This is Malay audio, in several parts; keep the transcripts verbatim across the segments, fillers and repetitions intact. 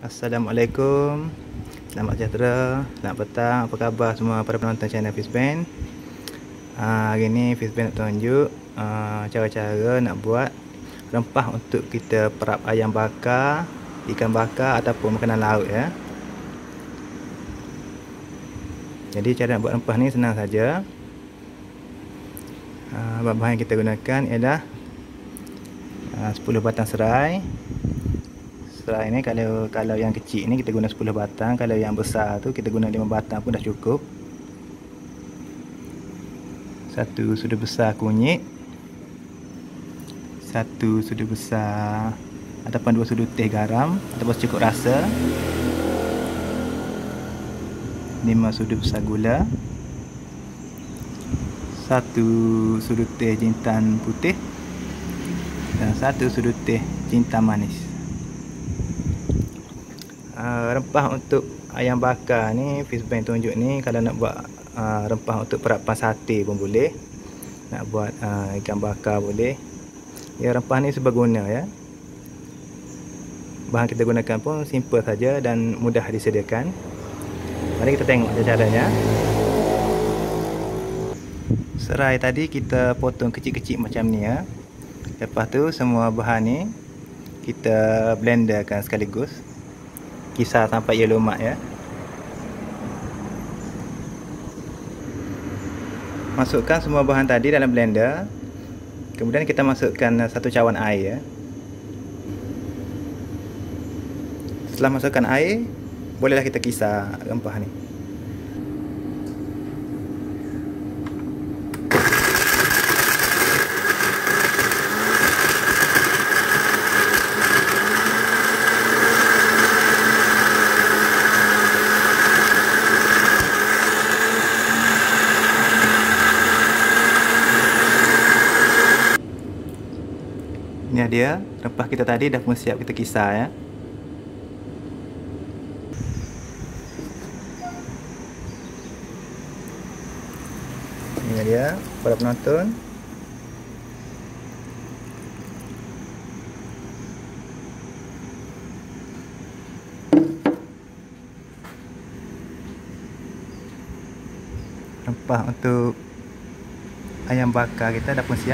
Assalamualaikum, selamat sejahtera, selamat petang, apa khabar semua para penonton channel Fishband. uh, Hari ni Fishband nak tunjuk uh, cara-cara nak buat rempah untuk kita perap ayam bakar, ikan bakar ataupun makanan laut ya. Jadi cara nak buat rempah ni senang saja. uh, Bahan yang kita gunakan ialah uh, sepuluh batang serai. Serai ni kalau kalau yang kecil ni kita guna sepuluh batang, kalau yang besar tu kita guna lima batang pun dah cukup. Satu sudu besar kunyit, satu sudu besar ataupun dua sudu teh garam ataupun secukup rasa, lima sudu besar gula, satu sudu teh jintan putih dan satu sudu teh jintan manis. Uh, rempah untuk ayam bakar ni Fishband tunjuk ni, kalau nak buat uh, rempah untuk perapan sate pun boleh, nak buat uh, ikan bakar boleh ya. Rempah ni seberguna ya. Bahan kita gunakan pun simple saja dan mudah disediakan. Mari kita tengok caranya. Serai tadi kita potong kecil-kecil macam ni ya. Lepas tu semua bahan ni kita blenderkan sekaligus, kisar sampai ia lumat ya. Masukkan semua bahan tadi dalam blender. Kemudian kita masukkan satu cawan air ya. Setelah masukkan air, bolehlah kita kisar rempah ni. Ini dia rempah kita tadi dah pun siap kita kisar ya. Ini dia para penonton. Rempah untuk ayam bakar kita dah pun siap.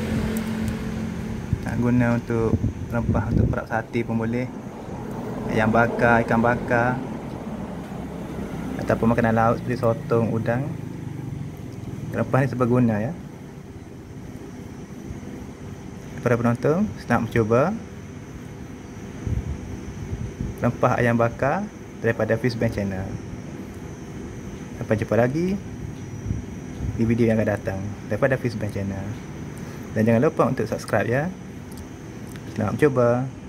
Nak guna untuk rempah untuk perap sate pun boleh, ayam bakar, ikan bakar ataupun makanan laut seperti sotong, udang. Rempah ni seberguna ya. Para penonton, selamat mencuba rempah ayam bakar daripada Fishband Channel. Sampai jumpa lagi di video yang akan datang daripada Fishband Channel. Dan jangan lupa untuk subscribe ya. Selamat mencuba.